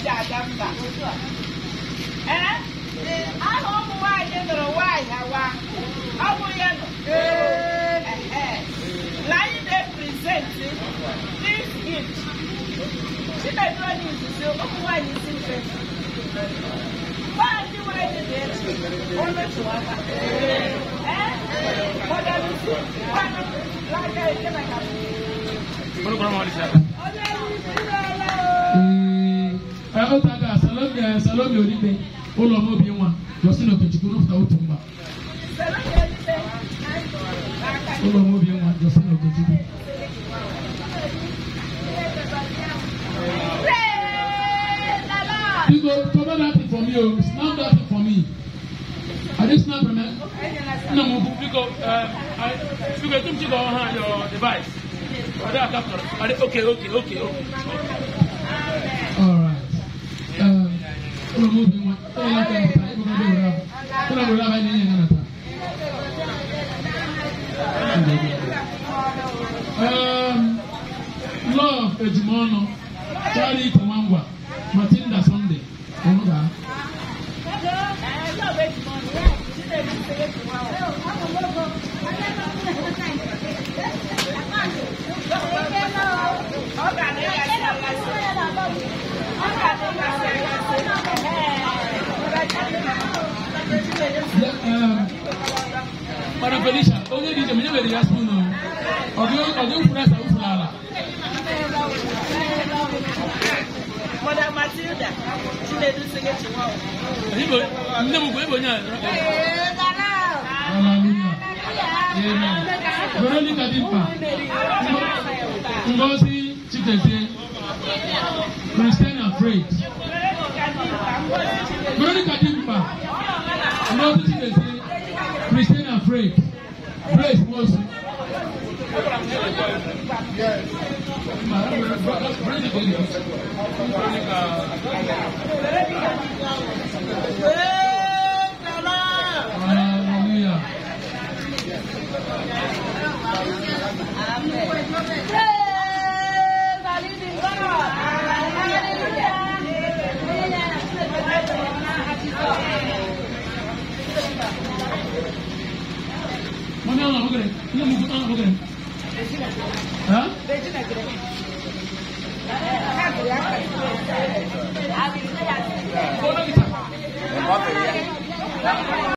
Salome Olipe, Olomo Biwa, Josino Kechikuru Utumba. Olomo Biwa, Josino Kechikuru. People, cover that thing for me, snap that thing for me. I just snap from it. No, because you can come to your device. Okay. All right. Love Ejimono, Charlie Kumangwa, Matilda Sunday. Madam Felicia, only the very last one. Madam Matilda, she made this again to wow. Veronica Dimpa, Ngozi Chitese, Christian Afraid. Veronica Dimpa, Ngozi Chitese, Christian Afraid. Grace Mosu. Hallelujah. Huh?